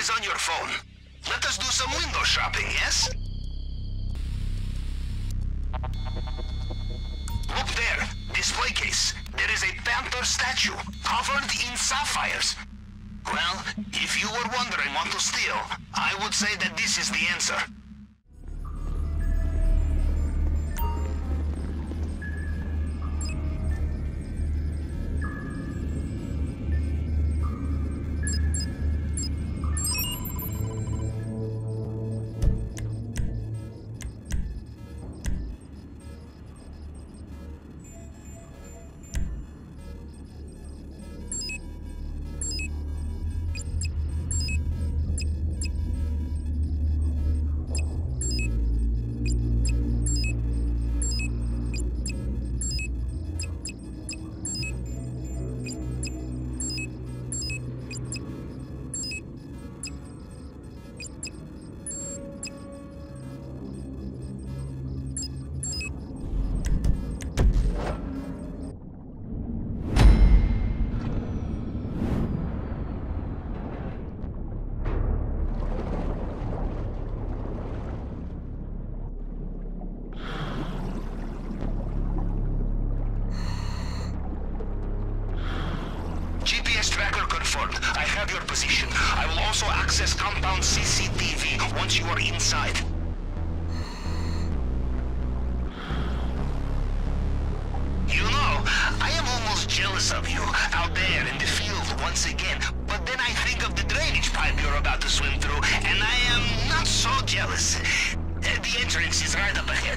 is on your phone. Let us do some window shopping, yes? Look there, display case. There is a panther statue, covered in sapphires. Well, if you were wondering what to steal, I would say that this is the answer. Tracker confirmed. I have your position. I will also access compound CCTV once you are inside. You know, I am almost jealous of you out there in the field once again, but then I think of the drainage pipe you're about to swim through, and I am not so jealous. The entrance is right up ahead.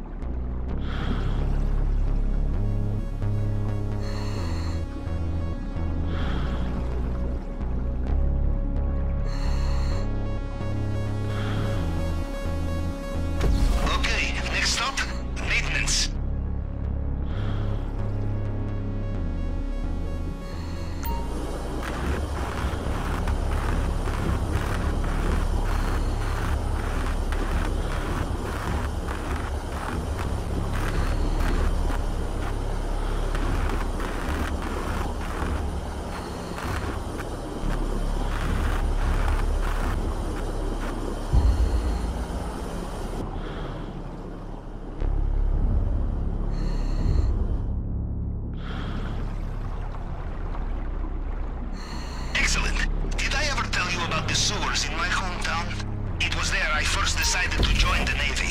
The sewers in my hometown. It was there I first decided to join the Navy.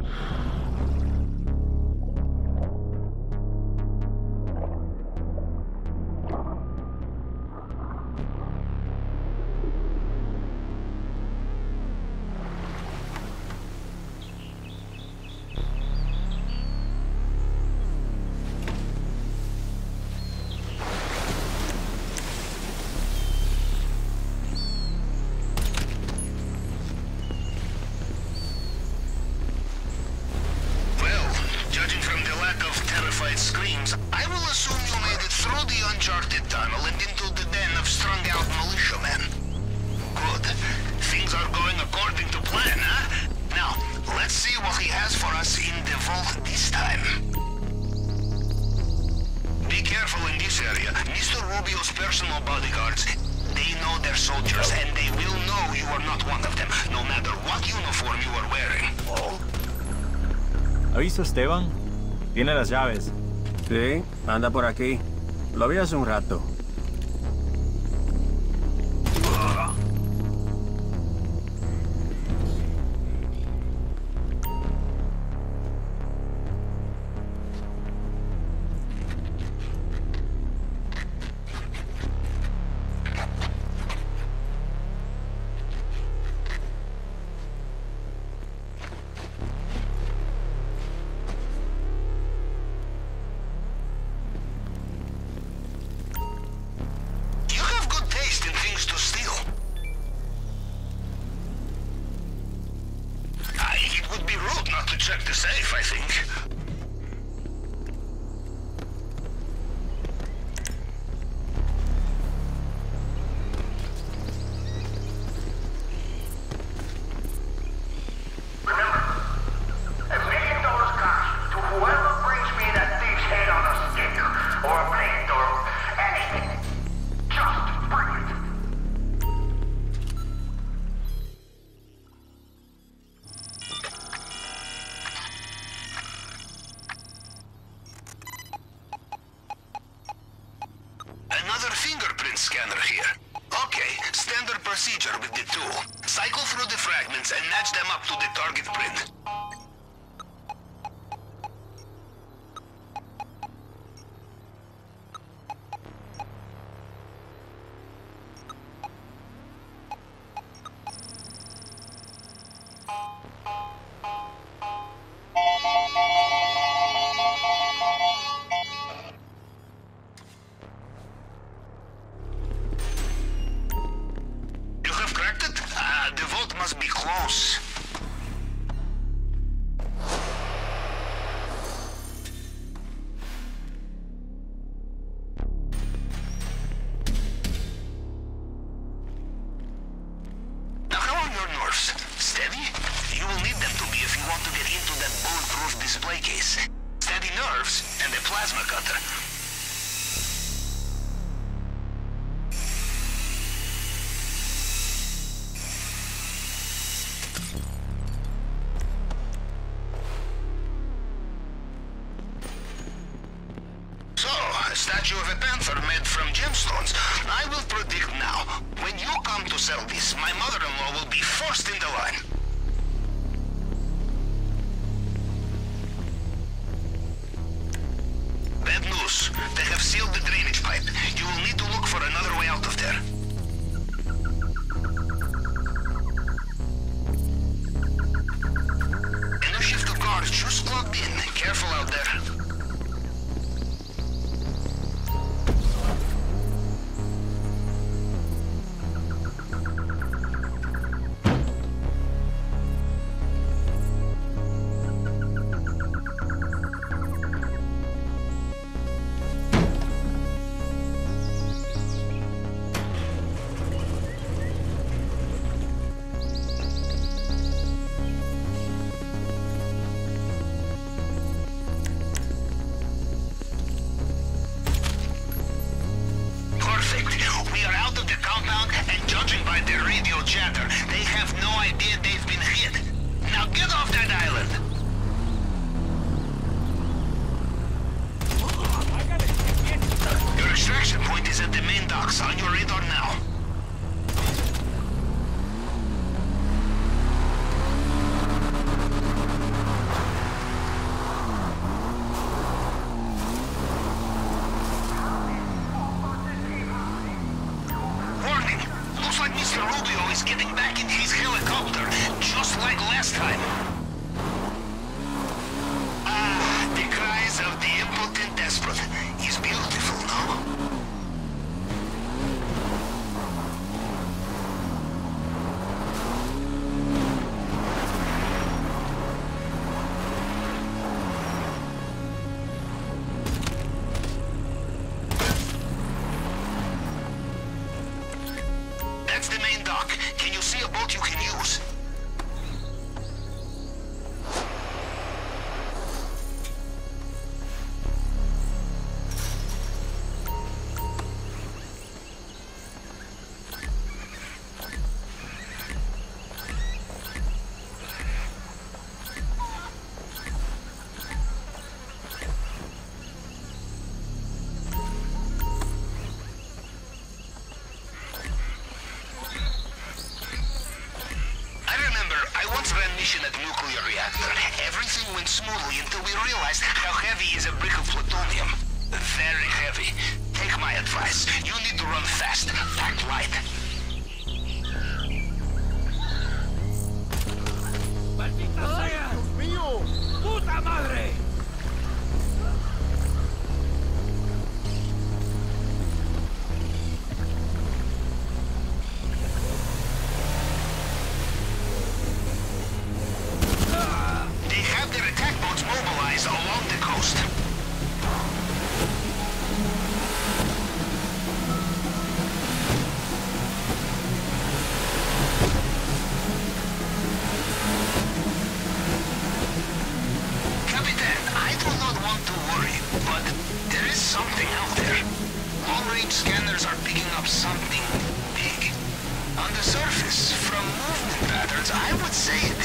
Screams, I will assume you made it through the uncharted tunnel and into the den of strung-out militiamen. Good. Things are going according to plan, huh? Now, let's see what he has for us in the vault this time. Be careful in this area. Mr. Rubio's personal bodyguards, they know their soldiers, and they will know you are not one of them, no matter what uniform you are wearing. ¿Ha visto a Esteban? Tiene las llaves. Sí, anda por aquí. Lo vi hace un rato. Check the safe, I think. scanner here. Okay, standard procedure with the tool. Cycle through the fragments and match them up to the target print. The vault must be close. Now, how are your nerves? Steady? You will need them to be if you want to get into that bulletproof display case. Steady nerves and a plasma cutter. A statue of a panther made from gemstones. I will predict now. When you come to sell this, my mother-in-law will be first in the line. Bad news. They have sealed the drainage pipe. You will need to look for another way out of there. Inner shift of guards just clocked in. Careful out there. We are out of the compound, and judging by their radio chatter, they have no idea they've been hit. Now get off that island! Your extraction point is at the main docks, on your radar now. Looks like Mr. Rubio is getting back in his helicopter, just like last time. Ah, the cries of the impotent despot is beautiful, no? That's the main dock. Can you see a boat you can use? Mission at the nuclear reactor. Everything went smoothly until we realized how heavy is a brick of plutonium. Very heavy. Take my advice. You need to run fast. Pack light. ¡Maldita sea! ¡Dios mío! ¡Puta madre! They have their attack boats mobilized along the coast. Capitan, I do not want to worry, but there is something out there. Long-range scanners are picking up something big. On the surface, from movement patterns, I would say